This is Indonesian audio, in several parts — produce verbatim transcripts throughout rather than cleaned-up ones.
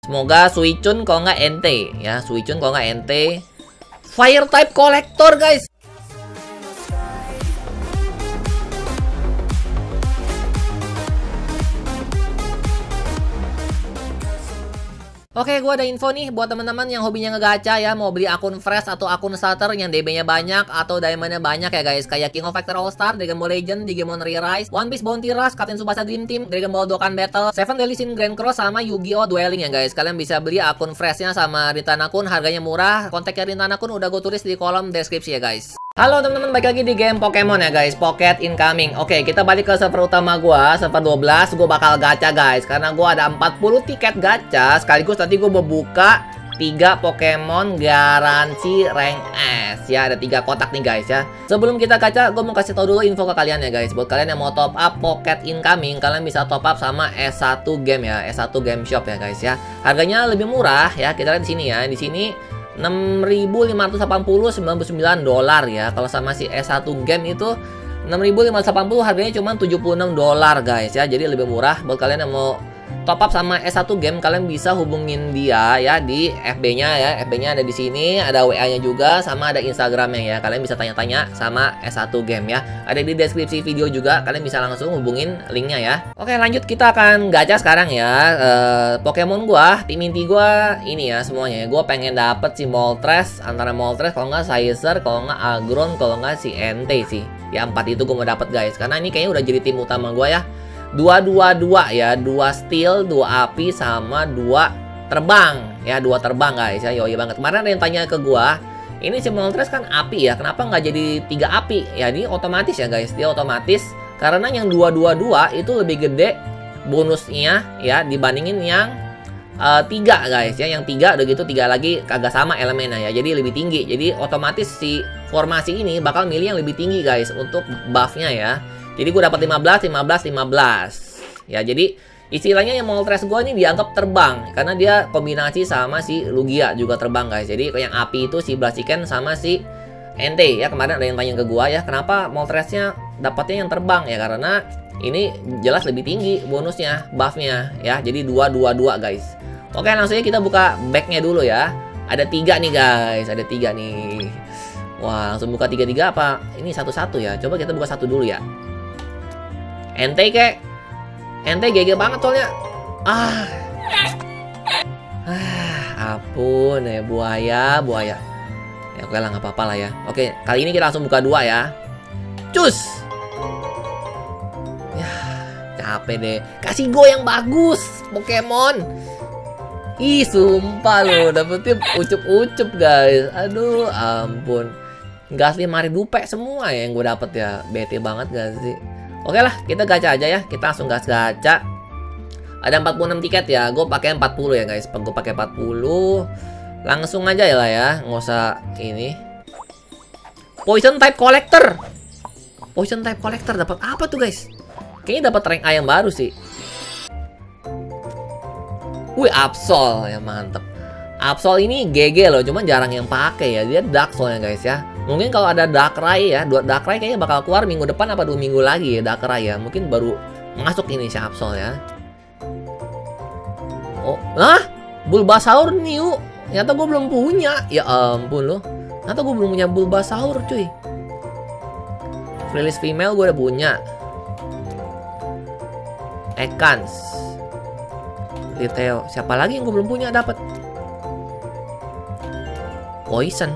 Semoga Suicune kalau nggak ente ya, Suicune kalau nggak ente. Fire type collector guys. Oke, gue ada info nih buat teman-teman yang hobinya ngegacha ya, mau beli akun fresh atau akun starter yang D B-nya banyak atau diamond-nya banyak ya guys, kayak King of Fighter All Star, Dragon Ball Legend, Digimon Re-Rise, One Piece Bounty Rush, Captain Tsubasa Dream Team, Dragon Ball Dokkan Battle, Seven Deadly Sin Grand Cross, sama Yu-Gi-Oh Dueling ya guys. Kalian bisa beli akun freshnya sama Rintana Kun, harganya murah. Kontaknya Rintana Kun udah gue tulis di kolom deskripsi ya guys. Halo teman-teman, balik lagi di game Pokemon ya guys, Pocket Incoming. Oke, kita balik ke server utama gua, server dua belas. Gue bakal gacha guys, karena gua ada empat puluh tiket gacha. Sekaligus nanti gue mau buka tiga Pokemon garansi rank S ya. Ada tiga kotak nih guys ya. Sebelum kita gacha, gue mau kasih tahu dulu info ke kalian ya guys. Buat kalian yang mau top up Pocket Incoming, kalian bisa top up sama S satu Game ya, S satu Game Shop ya guys ya. Harganya lebih murah ya. Kita lihat di sini ya. Di sini enam ribu lima ratus delapan puluh, sembilan puluh sembilan dolar ya. Kalau sama si S satu Game itu enam ribu lima ratus delapan puluh, harganya cuma tujuh puluh enam dolar guys ya. Jadi lebih murah. Buat kalian yang mau top up sama S satu Game, kalian bisa hubungin dia ya di F B-nya ya. F B-nya ada di sini, ada W A-nya juga, sama ada Instagram-nya ya. Kalian bisa tanya-tanya sama S satu Game ya. Ada di deskripsi video juga, kalian bisa langsung hubungin linknya ya. Oke, lanjut kita akan gacha sekarang ya. Uh, Pokemon gua, tim inti gua ini ya semuanya ya. Gua pengen dapet si Moltres, antara Moltres kalau nggak Scyther, kalau nggak Aggron, kalau nggak si Entei sih. Ya empat itu gua mau dapet guys, karena ini kayaknya udah jadi tim utama gua ya. Dua dua dua ya, dua steel, dua api, sama dua terbang ya, dua terbang guys ya. Yoi banget. Kemarin ada yang tanya ke gua, ini si Moltres kan api ya, kenapa nggak jadi tiga api ya? Ini otomatis ya guys, dia otomatis karena yang dua dua dua itu lebih gede bonusnya ya dibandingin yang uh, tiga guys ya. Yang tiga udah gitu, tiga lagi kagak sama elemennya ya, jadi lebih tinggi. Jadi otomatis si formasi ini bakal milih yang lebih tinggi guys untuk buffnya ya. Jadi gue dapat lima belas, lima belas, lima belas. Ya, jadi istilahnya yang Moltres gue ini dianggap terbang karena dia kombinasi sama si Lugia juga terbang guys. Jadi yang api itu si Blaziken sama si Entei ya. Kemarin ada yang tanya ke gue ya, kenapa Moltresnya dapatnya yang terbang ya? Karena ini jelas lebih tinggi bonusnya, buffnya ya. Jadi dua dua dua guys. Oke, langsung aja kita buka backnya dulu ya. Ada tiga nih guys, ada tiga nih. Wah, langsung buka tiga-tiga apa? Ini satu-satu ya. Coba kita buka satu dulu ya. Entei kek, Entei G G banget soalnya. Ah, ah, ampun ya, buaya, buaya. Ya oke lah, nggak apa-apa lah ya. Oke, kali ini kita langsung buka dua ya. Cus. Ya, capek deh. Kasih go yang bagus, Pokemon. Ih, sumpah loh, dapetnya ucup-ucup guys. Aduh, ampun. Gas lima ribu pe semua ya yang gue dapet ya. Bete banget gak sih? Oke lah, kita gacha aja ya. Kita langsung gas gacha. Ada empat puluh enam tiket ya. Gue pakai empat puluh ya guys. Gue pakai empat puluh. Langsung aja ya lah ya. Nggak usah ini. Poison type collector. Poison type collector dapat apa tuh guys? Kayaknya dapat rank A yang baru sih. Wih, Absol ya, mantep. Absol ini G G loh, cuman jarang yang pakai ya. Dia dark soalnya guys ya. Mungkin kalau ada Darkrai ya, Darkrai kayaknya bakal keluar minggu depan apa dua minggu lagi ya Darkrai ya. Mungkin baru masuk ini si Absol ya. Oh, ah, Bulbasaur new. Ternyata gue belum punya. Ya ampun loh. Ternyata gue belum punya Bulbasaur cuy. Release female gue udah punya. Ekans, Liteo. Siapa lagi yang gue belum punya dapat? Poison.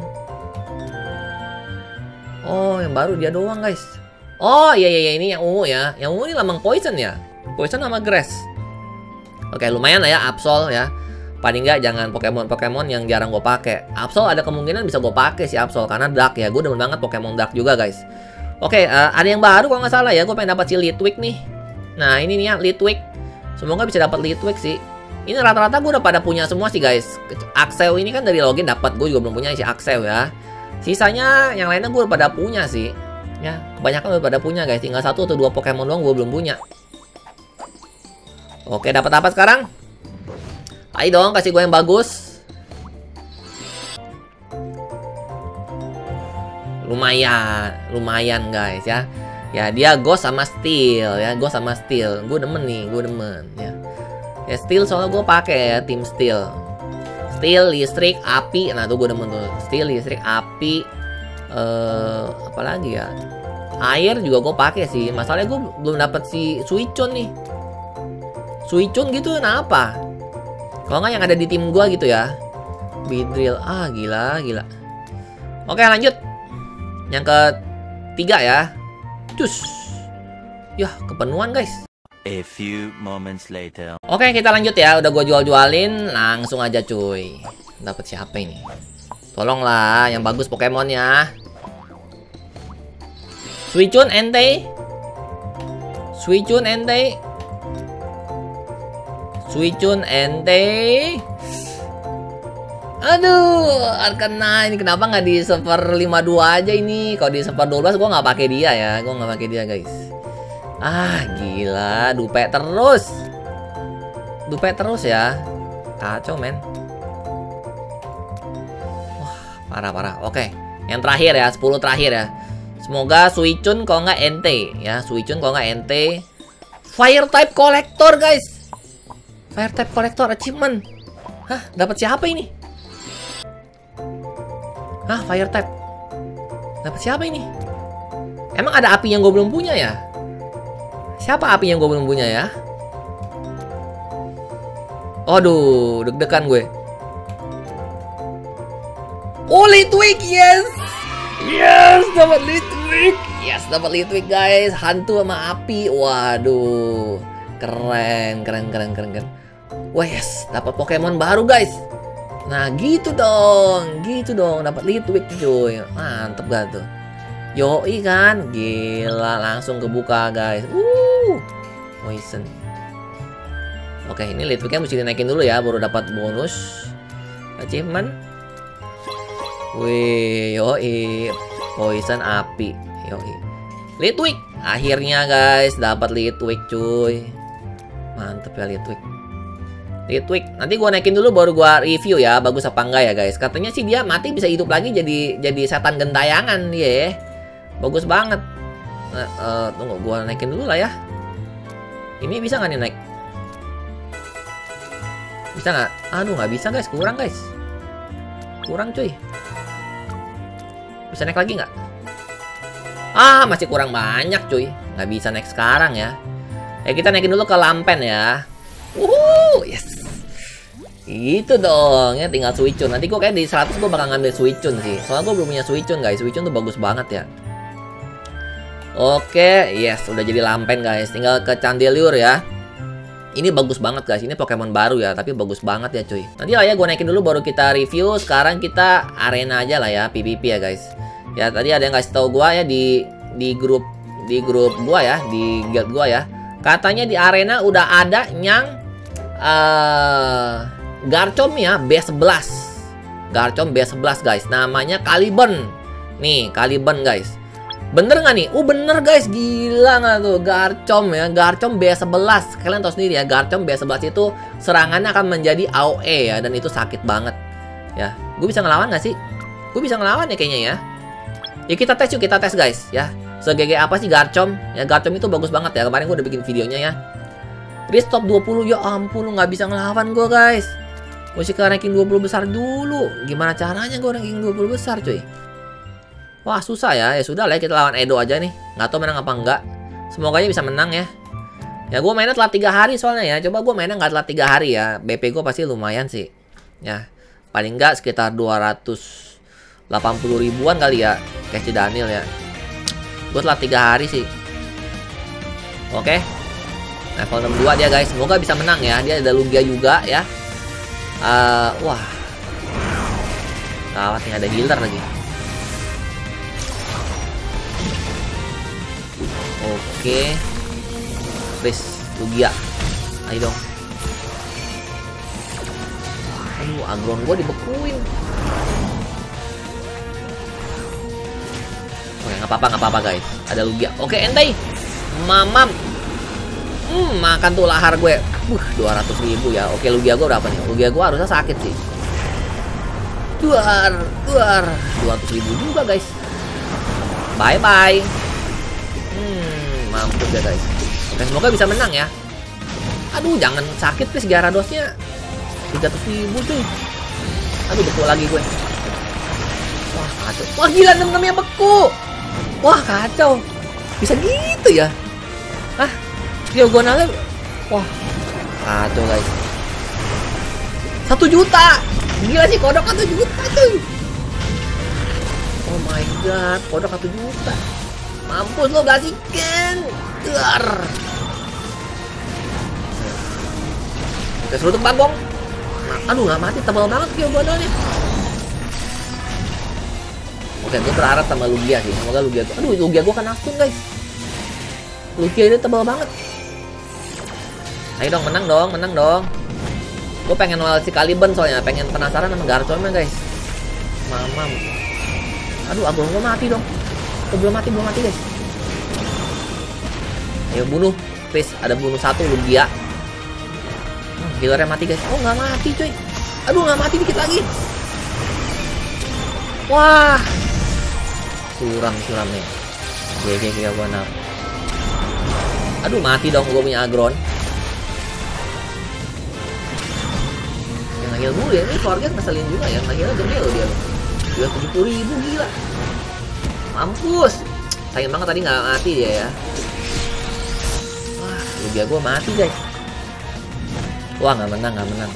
Oh, yang baru dia doang guys. Oh iya iya ini yang ungu ya. Yang ungu ini lambang Poison ya. Poison sama Grass. Oke, lumayan lah ya Absol ya. Paling nggak jangan Pokemon-Pokemon yang jarang gue pakai. Absol ada kemungkinan bisa gue pakai si Absol karena Dark ya. Gue demen banget Pokemon Dark juga guys. Oke, uh, ada yang baru kalau nggak salah ya. Gue pengen dapat si Litwick nih. Nah ini nih ya Litwick. Semoga bisa dapat Litwick sih. Ini rata-rata gue udah pada punya semua sih guys. Axew ini kan dari login dapat. Gue juga belum punya si Axew ya. Sisanya yang lainnya gue udah pada punya sih. Ya, kebanyakan udah pada punya guys. Tinggal satu atau dua Pokemon doang gue belum punya. Oke, dapat apa sekarang? Ayo dong, kasih gue yang bagus. Lumayan, lumayan guys ya. Ya, dia Ghost sama Steel ya, Ghost sama Steel. Gue demen nih, gue demen ya. Ya steel soalnya gue pakai ya, tim steel. Steel, listrik, api. Nah tuh gue demen tuh. Steel, listrik, api. Eh, apa lagi ya? Air juga gue pakai sih. Masalahnya gue belum dapat si Suicune nih. Suicune gitu kenapa? Kalau nggak yang ada di tim gue gitu ya. Beedrill. Ah gila, gila. Oke lanjut. Yang ketiga ya. Cus. Yah kepenuhan guys. A few moments later. Oke kita lanjut ya. Udah gue jual-jualin. Langsung aja cuy. Dapat siapa ini? Tolonglah yang bagus Pokemonnya. Suicune ente. Suicune ente. Suicune ente. Aduh, Arcana ini kenapa nggak di server lima puluh dua aja ini? Kalau di server dua belas gue nggak pakai dia ya, gue nggak pakai dia guys. Ah gila, dupe terus, dupe terus ya, kacau men. Wah parah parah. Oke, yang terakhir ya, sepuluh terakhir ya. Semoga Suicune kalau nggak ente ya, Suicune kalau nggak ente. Fire type collector guys, Fire type collector achievement. Hah, dapat siapa ini? Hah, fire type. Dapat siapa ini? Emang ada api yang gue belum punya ya? Siapa api yang gue belum punya ya? Aduh, deg-degan gue. Oh, Litwick, yes! Yes, dapat Litwick. Yes, dapat Litwick guys. Hantu sama api. Waduh. Keren, keren, keren, keren, keren. Wah, yes, dapat Pokemon baru guys. Nah gitu dong, gitu dong, dapat Litwick cuy, mantep gak tuh? Yoi kan, gila langsung kebuka guys. Uh, poison. Oke ini Litwicknya mesti dinaikin dulu ya, baru dapat bonus achievement. Wih, yoi, poison api, yoi. Litwick, akhirnya guys dapat Litwick cuy, mantep ya Litwick. Litwick. Nanti gua naikin dulu baru gua review ya, bagus apa enggak ya guys. Katanya sih dia mati bisa hidup lagi jadi jadi setan gentayangan dia. Yeah. Bagus banget. Nah, uh, tunggu gua naikin dulu lah ya. Ini bisa nggak nih naik? Bisa nggak? Aduh nggak bisa guys, kurang guys. Kurang cuy. Bisa naik lagi nggak? Ah masih kurang banyak cuy. Nggak bisa naik sekarang ya. Eh kita naikin dulu ke Lampen ya. Wuhu, yes. Itu dong ya, tinggal Suicune. Nanti gue kayak di seratus gue bakal ngambil Suicune sih. Soalnya gue belum punya Suicune guys. Suicune tuh bagus banget ya. Oke, yes, udah jadi Lampen guys. Tinggal ke Chandelure ya. Ini bagus banget guys. Ini Pokemon baru ya, tapi bagus banget ya cuy. Nanti lah ya gue naikin dulu baru kita review. Sekarang kita arena aja lah ya, P V P ya guys. Ya tadi ada yang kasih tahu gue ya di di grup di grup gue ya, di guild gue ya. Katanya di arena udah ada yang uh, Garchomp ya, B sebelas. Garchomp B sebelas guys. Namanya Caliburn. Nih, Caliburn guys. Bener nggak nih? Uh bener guys, gila nggak tuh Garchomp ya, Garchomp B sebelas. Kalian tahu sendiri ya, Garchomp B sebelas itu serangannya akan menjadi A O E ya, dan itu sakit banget. Ya, gue bisa ngelawan nggak sih? Gue bisa ngelawan ya kayaknya ya. Ya kita tes yuk, kita tes guys ya. Se-G G apa sih Garchomp? Ya Garchomp itu bagus banget ya. Kemarin gue udah bikin videonya ya. Risk top dua puluh, ya ampun lu nggak bisa ngelawan gue guys. Mesti ke ranking dua puluh besar dulu. Gimana caranya gue ranking dua puluh besar cuy? Wah susah ya. Ya sudah lah kita lawan Edo aja nih. Nggak tahu menang apa enggak. Semoga aja bisa menang ya. Ya gue mainnya telat tiga hari soalnya ya. Coba gue mainnya nggak telat tiga hari ya. B P gue pasti lumayan sih. Ya paling nggak sekitar dua ratus delapan puluh ribuan kali ya. Kayak si Daniel ya. Gue telat tiga hari sih. Oke. Level enam puluh dua dia guys. Semoga bisa menang ya. Dia ada Lugia juga ya. Uh, wah. Gawat nih, ada healer lagi. Oke. Please, Lugia. Ayo dong. Aduh, Aggron gue dibekuin. Oke, nggak apa-apa, nggak apa-apa guys. Ada Lugia. Oke, Entei. Mamam. Hmm, makan tuh lahar gue. Uh, dua ratus ribu ya. Oke, Lugia gue berapa nih? Lugia gue harusnya sakit sih. Duar, duar. dua ratus ribu juga guys. Bye-bye. Hmm, mampus ya guys. Oke, semoga bisa menang ya. Aduh, jangan sakit please Gyaradosnya. tiga ratus ribu cuy. Aduh, beku lagi gue. Wah, kacau. Wah, gila enam-enamnya beku. Wah, kacau. Bisa gitu ya? Hah? Diagonalnya. Wah, kacau guys. Satu juta. Gila sih, kodok satu juta cuy. Oh my god, kodok satu juta. Mampus lo, basikan. Dar. Oke, seruduk bagong. Aduh, nggak mati, tebal banget diagonalnya. Oke, gue berharap sama Lugia sih. Semoga Lugia gue. Aduh, Lugia gue kena stun guys. Lugia ini tebal banget. Ayo dong, menang dong, menang dong. Gue pengen nol si Caliban soalnya, pengen penasaran sama Garchomp-nya guys. Mamam. Aduh, abang gue mati dong. Oh, belum mati, belum mati guys. Ayo bunuh, please. Ada bunuh satu Lugia. Hmm, healernya mati guys. Oh, nggak mati cuy. Aduh, nggak mati, dikit lagi. Wah, suram suram nih. G G G benar. Aduh, mati dong gue punya Aggron. Yang heal dulu ya, ini Forget ngeselin juga ya. Healnya gede loh dia. Dia tujuh puluh ribu gila. Mampus. Sayang banget tadi nggak mati dia ya. Wah, Lugia gue mati guys. Wah, nggak menang, nggak menang.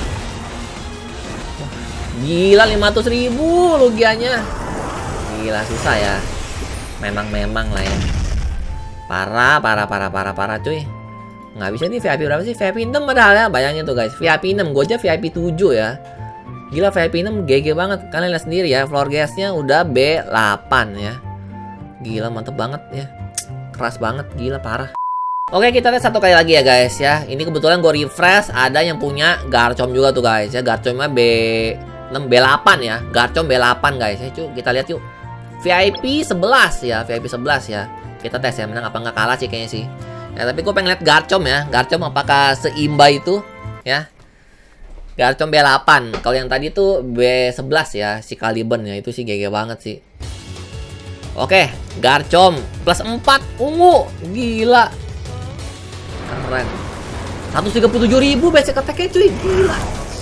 Wah, gila lima ratus ribu Lugianya. Gila susah ya. Memang-memang lah ya. Parah, parah, parah, parah, parah cuy. Nggak bisa nih V I P berapa sih? V I P enam padahal ya. Bayangin tuh guys, V I P enam. Gue aja V I P tujuh ya. Gila, V I P enam G G banget. Kalian lihat sendiri ya, floor gas-nya udah B delapan ya. Gila, mantep banget ya. Keras banget, gila parah. Oke, kita lihat satu kali lagi ya guys ya. Ini kebetulan gue refresh, ada yang punya Garchomp juga tuh guys ya. Garchompnya B enam, B delapan ya. Garchomp B delapan guys ya. Cuy, kita lihat yuk. V I P sebelas ya, V I P sebelas ya. Kita tes ya, menang apa nggak kalah sih kayaknya sih. Ya, tapi gue pengen lihat Garchomp ya. Garchomp apakah seimba itu ya. Garchomp B delapan. Kalau yang tadi tuh B sebelas ya, si Caliban ya. Itu sih G G banget sih. Oke, Garchomp plus empat ungu. Gila. Keren. seratus tiga puluh tujuh ribu basic attack-nya cuy. Gila.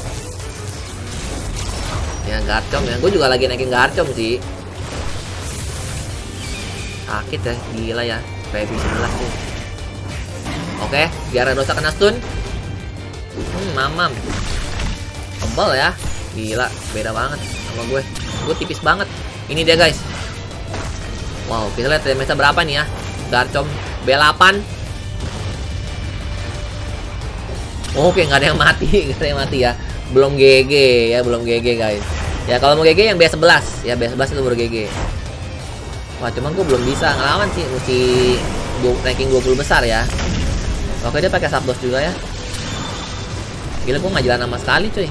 Ya Garchomp ya. Gue juga lagi naikin Garchomp sih. Sakit ya. Gila ya. V I P sebelas tuh. Oke, Gyarados kena stun. Hmm, mamam. Tebal ya. Gila, beda banget sama gue. Gue tipis banget. Ini dia guys. Wow, kita lihat damage berapa nih ya. Garchomp B delapan. Oke, nggak ada yang mati, nggak ada yang mati ya. Belum G G ya, belum G G guys. Ya kalau mau G G yang B sebelas ya, B sebelas itu baru G G. Wah, cuman gue belum bisa ngelawan sih, mesti ranking dua puluh besar ya. Oke, dia pakai Zapdos juga ya. Gila, gue nggak jalan sama sekali cuy.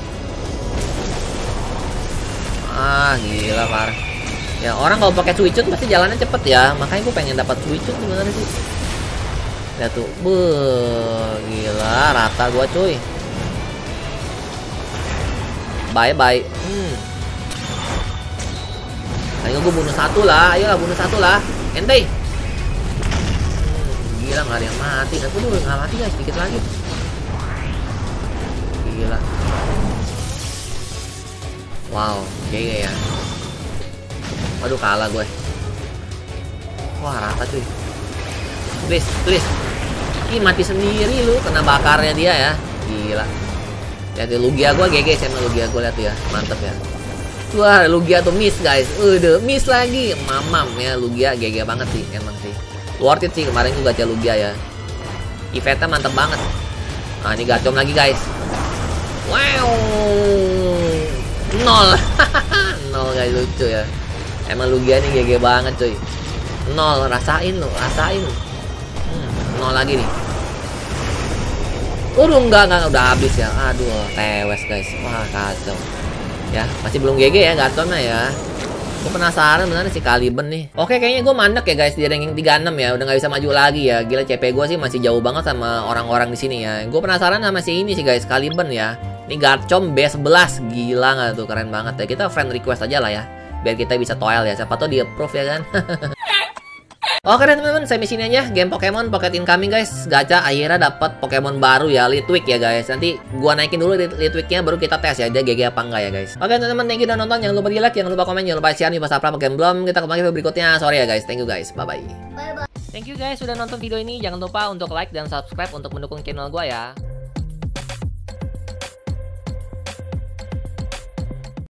Ah, gila parah. Ya orang kalau pakai Suicune pasti jalannya cepet ya. Makanya gue pengen dapat Suicune sebenarnya sih. Lihat tuh, beuh, gila rata gua cuy. Bye bye. Hmm. Ayo gua bunuh satu lah, ayolah bunuh satu lah. Ente. Hmm, gila nggak ada yang mati. Aku dulu nggak mati guys, sedikit lagi. Gila. Wow, G G ya. Waduh, kalah gue. Wah, rata cuy. Please, please. Ih, mati sendiri lu, kena bakarnya dia ya. Gila. Lihat tuh Lugia gua G G sama Lugia gua, lihat tuh ya. Mantep ya. Wah, Lugia tuh miss guys. Udah miss lagi. Mamam ya, Lugia G G banget sih emang sih. Worth it sih kemarin juga gacha Lugia ya. Eventnya mantep banget. Nah, ini Garchomp lagi guys. Wow. Nol. Nol guys, lucu ya. Emang Lugia nih G G banget cuy. Nol, rasain lo, rasain. Hmm, nol lagi nih. Udah enggak, enggak, udah habis ya. Aduh, tewes guys. Wah, kacau. Ya, masih belum G G ya Garchompnya ya. Gue penasaran bener si Caliban nih. Oke, kayaknya gue mandek ya guys di ranking tiga puluh enam ya. Udah nggak bisa maju lagi ya. Gila, C P gue sih masih jauh banget sama orang-orang di sini ya. Gue penasaran sama si ini sih guys, Caliban ya. Ini Garchomp B sebelas. Gila nggak tuh, keren banget ya. Kita friend request aja lah ya. Biar kita bisa toel ya. Siapa tau di approve ya kan. Oke deh teman-teman, saya sini aja game Pokemon Pocket Incoming guys. Gacha akhirnya dapat Pokemon baru ya, Litwick ya guys. Nanti gua naikin dulu Litwicknya baru kita tes ya dia G G apa enggak ya guys. Oke teman-teman, thank you udah nonton. Jangan lupa di like, jangan lupa komen, jangan lupa share nih pas apa Pokemon belum. Kita kembali video berikutnya. Sorry ya guys. Thank you guys. Bye bye. Bye bye. Thank you guys sudah nonton video ini. Jangan lupa untuk like dan subscribe untuk mendukung channel gua ya.